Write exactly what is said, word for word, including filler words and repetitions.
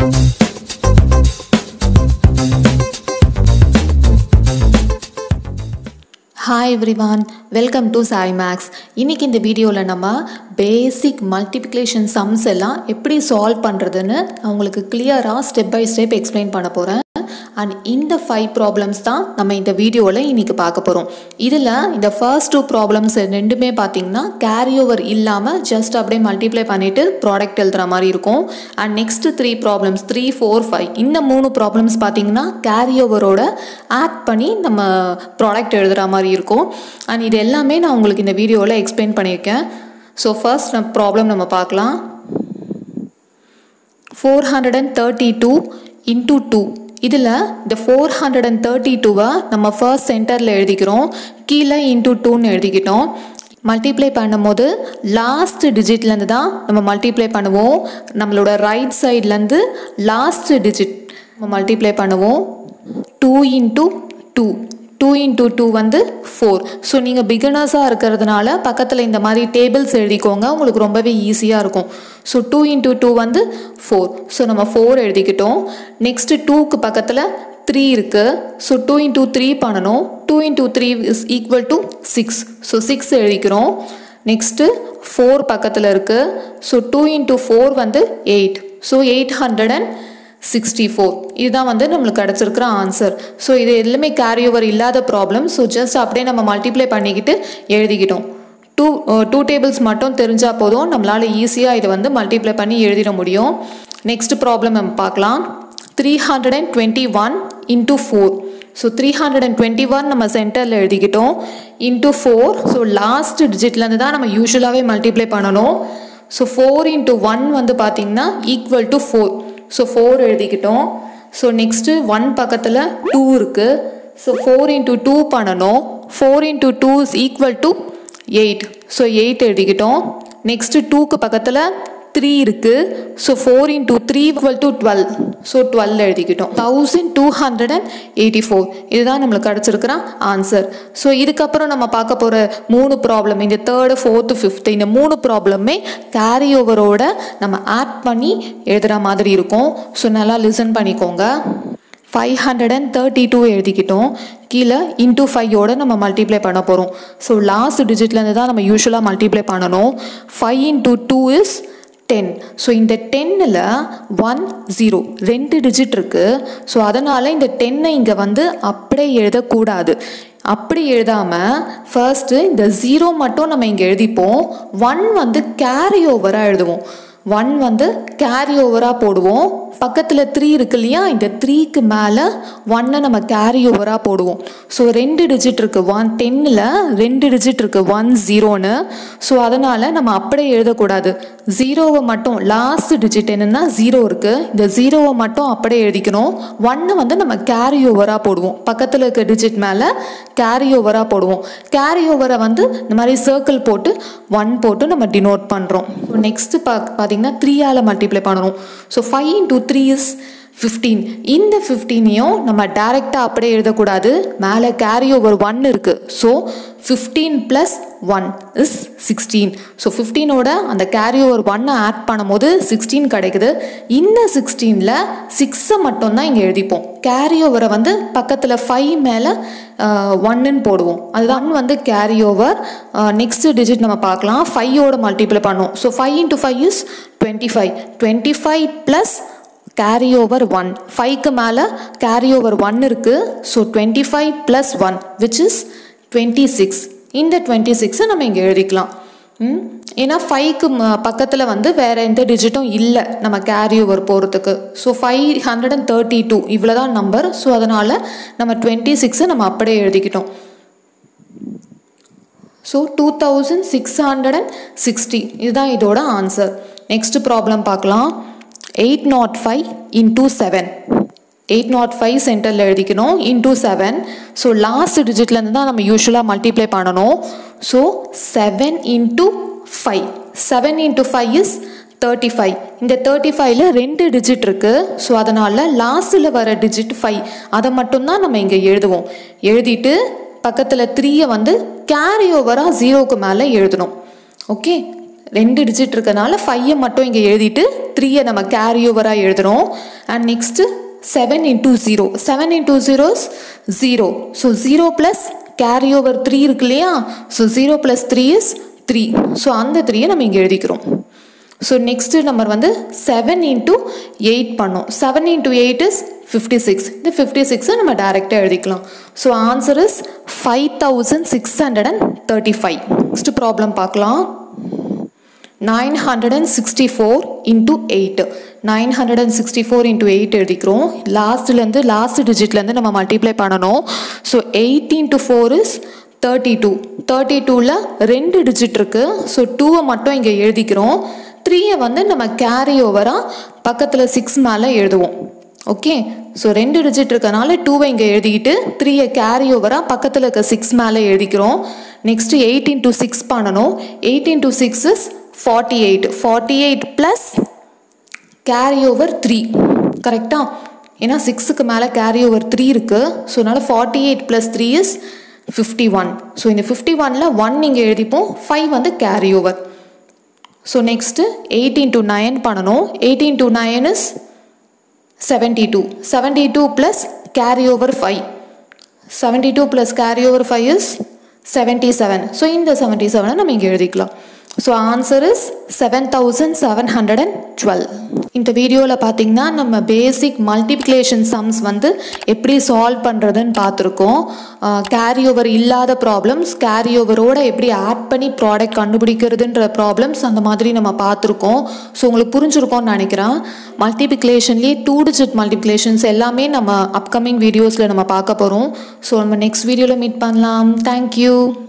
Hi everyone, welcome to Sai Max. இன்னைக்கு இந்த வீடியோல நம்ம பேசிக் மல்டிப்ளிகேஷன் சம்ஸ் எல்லாம் எப்படி சால்வ் பண்றதுன்னு உங்களுக்கு கிளியரா ஸ்டெப் பை ஸ்டெப் எக்ஸ்பிளைன் பண்ண போறேன். And இந்த five problems தான் நம்ம இந்த வீடியோல இன்னைக்கு பார்க்க போறோம். இதுல இந்த first two problems ரெண்டுமே பாத்தீங்கன்னா கேரி ஓவர் இல்லாம just அப்படியே மல்டிப்ளை பண்ணிட்டு ப்ராடக்ட் எழுதுற மாதிரி இருக்கும். And next three problems three four five இந்த மூணு problems பாத்தீங்கன்னா கேரி ஓவரோட ஆட் பண்ணி நம்ம ப்ராடக்ட் எழுதுற மாதிரி இருக்கும். And இது எல்லாமே நான் உங்களுக்கு இந்த வீடியோல எக்ஸ்பிளைன் பண்ணியிருக்கேன். So first நம்ம ப்ராப்ளம் நம்ம பார்க்கலாம். four thirty-two into two இதில் இந்த four thirty-two நம்ம ஃபர்ஸ்ட் சென்டரில் எழுதிக்கிறோம், கீழே இன்டூ டூன்னு எழுதிக்கிட்டோம். மல்டிப்ளை பண்ணும்போது லாஸ்ட் டிஜிட்லேருந்து தான் நம்ம மல்டிப்ளை பண்ணுவோம். நம்மளோட ரைட் சைட்லேருந்து லாஸ்ட் டிஜிட் நம்ம மல்டிப்ளை பண்ணுவோம். Two into two two into two வந்து ஃபோர். ஸோ நீங்கள் பிகினர்ஸாக இருக்கிறதுனால பக்கத்தில் இந்த மாதிரி டேபிள்ஸ் எழுதிக்கோங்க, உங்களுக்கு ரொம்பவே ஈஸியாக இருக்கும். ஸோ டூ இன்டூ டூ வந்து ஃபோர். ஸோ நம்ம ஃபோர் எழுதிக்கிட்டோம். நெக்ஸ்ட்டு டூக்கு பக்கத்தில் த்ரீ இருக்குது. ஸோ டூ இன்டூ த்ரீ பண்ணணும். Two into three is equal to six. So six எழுதிக்கிறோம். நெக்ஸ்ட்டு ஃபோர் பக்கத்தில் இருக்குது. ஸோ டூ இன்டூ ஃபோர் வந்து eight. So eight hundred and sixty four இதுதான் வந்து நம்மளுக்கு கிடச்சிருக்கிற ஆன்சர். ஸோ இது எல்லாமே கேரி ஓவர் இல்லாத ப்ராப்ளம். ஸோ ஜஸ்ட் அப்படியே நம்ம மல்டிப்ளை பண்ணிக்கிட்டு எழுதிக்கிட்டோம். டூ டூ டேபிள்ஸ் மட்டும் தெரிஞ்சால் போதும், நம்மளால் ஈஸியாக இதை வந்து மல்டிப்ளை பண்ணி எழுதிட முடியும். நெக்ஸ்ட் ப்ராப்ளம் நம்ம பார்க்கலாம். Three hundred and twenty one into four. So three hundred and twenty one நம்ம சென்டரில் எழுதிக்கிட்டோம். Into four. ஸோ லாஸ்ட் டிஜிட்லேருந்து தான் நம்ம யூஸ்வலாகவே மல்டிப்ளை பண்ணணும். ஸோ ஃபோர் இன்டூ ஒன் வந்து பார்த்திங்கன்னா equal to four. So four எழுதிக்கிட்டோம். ஸோ நெக்ஸ்ட்டு ஒன் பக்கத்தில் டூ இருக்குது. ஸோ ஃபோர் இன்டூ டூ பண்ணணும். Four into two is equal to eight. So eight எழுதிக்கிட்டோம். நெக்ஸ்ட்டு டூக்கு பக்கத்தில் த்ரீ இருக்குது. So four into three equal to twelve. So twelve எழுதிக்கிட்டோம். Thousand two hundred and eighty four இதுதான் நம்மளுக்கு கிடச்சிருக்கிற ஆன்சர். ஸோ இதுக்கப்புறம் நம்ம பார்க்க போகிற மூணு ப்ராப்ளம், இந்த தேர்டு ஃபோர்த்து ஃபிஃப்த்து இந்த மூணு ப்ராப்ளமே கேரி ஓவரோட நம்ம ஆட் பண்ணி எழுதுகிற மாதிரி இருக்கும். ஸோ நல்லா லிசன் பண்ணிக்கோங்க. Five hundred and thirty two எழுதிக்கிட்டோம். கீழே இன்டூ ஃபைவோட நம்ம மல்டிப்ளை பண்ண போகிறோம். ஸோ லாஸ்ட் டிஜிட்லேருந்து தான் நம்ம யூஸ்வலாக மல்டிப்ளை பண்ணணும். Five into two is ten. So இந்த டென்னில் ஒன் ஜீரோ ரெண்டு டிஜிட் இருக்குது. ஸோ அதனால் இந்த டென்னை இங்கே வந்து அப்படியே எழுதக்கூடாது. அப்படி எழுதாமல் ஃபர்ஸ்ட்டு இந்த ஜீரோ மட்டும் நம்ம இங்கே எழுதிப்போம். ஒன் வந்து கேரி ஓவராக எழுதுவோம். ஒன் வந்து கேரி ஓவராக போடுவோம். பக்கத்தில் த்ரீ இருக்கு இல்லையா, இந்த த்ரீக்கு மேலே ஒன்னை நம்ம கேரி ஓவராக போடுவோம். ஸோ ரெண்டு டிஜிட் இருக்குது. ஒன் டென்னில் ரெண்டு டிஜிட் இருக்குது, ஒன் ஜீரோன்னு. ஸோ அதனால் நம்ம அப்படியே எழுதக்கூடாது. ஜீரோவை மட்டும் லாஸ்ட் டிஜிட் என்னென்னா ஜீரோ இருக்குது, இந்த ஜீரோவை மட்டும் அப்படியே எழுதிக்கணும். ஒன்னை வந்து நம்ம கேரி ஓவராக போடுவோம். பக்கத்தில் இருக்க டிஜிட் மேலே கேரி ஓவராக போடுவோம். கேரி ஓவரை வந்து இந்த மாதிரி சர்க்கிள் போட்டு ஒன் போட்டு நம்ம டினோட் பண்ணுறோம். நெக்ஸ்ட்டு பா பார்த்தீங்கன்னா த்ரீயால் மல்டிப்ளை பண்ணணும். So five into three is fifteen. இந்த ஃபிஃப்டீனையும் நம்ம டைரெக்டாக அப்படியே எழுதக்கூடாது, மேலே கேரி ஓவர் ஒன் இருக்குது. So fifteen plus one is sixteen. So ஃபிஃப்டீனோட அந்த கேரி ஓவர் ஒன்னை ஆட் பண்ணும்போது சிக்ஸ்டீன் கிடைக்குது. இந்த சிக்ஸ்டீனில் சிக்ஸை மட்டும்தான் இங்கே எழுதிப்போம். கேரி ஓவரை வந்து பக்கத்தில் ஃபைவ் மேலே ஒன்னுன்னு போடுவோம். அதுதான் வந்து கேரி ஓவர். நெக்ஸ்ட் டிஜிட் நம்ம பார்க்கலாம். ஃபைவோட மல்டிப்ளை பண்ணுவோம். So five into five is twenty five. Twenty five plus carry over one. ஃபைவ்க்கு மேலே கேரி ஓவர் ஒன் இருக்குது. So twenty five plus one which is twenty six. இந்த டுவெண்ட்டி சிக்ஸை நம்ம இங்கே எழுதிக்கலாம். ஏன்னா ஃபைவ்க்கு பக்கத்தில் வந்து வேறு எந்த டிஜிட்டும் இல்லை நம்ம கேரி ஓவர் போகிறதுக்கு. So five hundred and thirty two இவ்வளோ தான் நம்பர். ஸோ அதனால் நம்ம டுவெண்ட்டி சிக்ஸை நம்ம அப்படியே எழுதிக்கிட்டோம். So two thousand six hundred and sixty இதுதான் இதோட ஆன்சர். நெக்ஸ்ட் ப்ராப்ளம் பார்க்கலாம். Eight nought five into seven. Eight nought five சென்டரில் எழுதிக்கணும். Into seven. ஸோ லாஸ்ட் டிஜிட்லேருந்து தான் நம்ம யூஸ்வலாக மல்டிப்ளை பண்ணணும். So seven into five. Seven into five is thirty five. இந்த தேர்ட்டி ஃபைவ்ல ரெண்டு டிஜிட் இருக்குது. ஸோ அதனால் லாஸ்ட்டில் வர டிஜிட் ஃபைவ் அதை மட்டும்தான் நம்ம இங்கே எழுதுவோம். எழுதிட்டு பக்கத்தில் த்ரீயை வந்து கேரி ஓவராக ஜீரோக்கு மேலே எழுதணும். ஓகே, ரெண்டு டிஜிட் இருக்கனால ஃபைவை மட்டும் இங்கே எழுதிட்டு த்ரீயை நம்ம கேரி ஓவராக எழுதுகிறோம். And next seven into zero, seven into zero's zero. So zero plus carry over three இருக்கு இல்லையா? So zero plus three is three. So அந்த த்ரீயை நம்ம இங்கே எழுதிக்கிறோம். ஸோ நெக்ஸ்ட்டு நம்பர் வந்து செவன் இன்டூ எயிட் பண்ணோம். Seven into eight is fifty six. இந்த ஃபிஃப்டி சிக்ஸை நம்ம டேரெக்டாக எழுதிக்கலாம். So answer is five thousand six hundred and thirty five. Next problem பார்க்கலாம். Nine hundred and sixty four into eight. Nine hundred and sixty four into eight எழுதிக்கிறோம். லாஸ்ட்லேருந்து last டிஜிட்லேருந்து நம்ம மல்டிப்ளை பண்ணணும். So eight into four is thirty two. Thirty டூவில் ரெண்டு digit இருக்குது. So டூவை மட்டும் இங்கே எழுதிக்கிறோம். த்ரீயை வந்து நம்ம கேரி ஓவராக பக்கத்தில் சிக்ஸ் மேலே எழுதுவோம். ஓகே, ஸோ ரெண்டு டிஜிட் இருக்கனால டூவை இங்கே எழுதிக்கிட்டு த்ரீயை கேரி ஓவராக பக்கத்தில் இருக்க சிக்ஸ் மேலே எழுதிக்கிறோம். நெக்ஸ்ட்டு எயிட் இன்டூ சிக்ஸ் பண்ணணும். Eight into six is forty eight. Forty eight plus carry over three. கரெக்டாக? ஏன்னா சிக்ஸுக்கு மேலே கேரி ஓவர் த்ரீ இருக்குது. ஸோ அதனால் forty eight plus three is fifty one. So இந்த ஃபிஃப்டி ஒனில் ஒன் இங்கே எழுதிப்போம், ஃபைவ் வந்து carry over. So next eight into nine பண்ணணும். Eight into nine is seventy two. Seventy two plus carry over five. Seventy two plus carry over five is seventy seven. So இந்த seventy செவனை நம்ம இங்கே எழுதிக்கலாம். So answer is seven thousand seven hundred and twelve. இந்த வீடியோவில் பார்த்தீங்கன்னா நம்ம பேசிக் multiplication sums வந்து எப்படி சால்வ் பண்ணுறதுன்னு பார்த்துருக்கோம். கேரி ஓவர் இல்லாத ப்ராப்ளம்ஸ், கேரி ஓவரோட எப்படி ஆட் பண்ணி ப்ராடக்ட் கண்டுபிடிக்கிறதுன்ற ப்ராப்ளம்ஸ் அந்த மாதிரி நம்ம பார்த்துருக்கோம். ஸோ உங்களுக்கு புரிஞ்சிருக்கோன்னு நினைக்கிறேன். மல்டிப்ளிகேஷன்லேயே டூ டிஜிட் மல்டிப்ளிகேஷன்ஸ் எல்லாமே நம்ம அப்கமிங் வீடியோஸில் நம்ம பார்க்க போகிறோம். ஸோ நம்ம நெக்ஸ்ட் வீடியோவில் மீட் பண்ணலாம். தேங்க்யூ.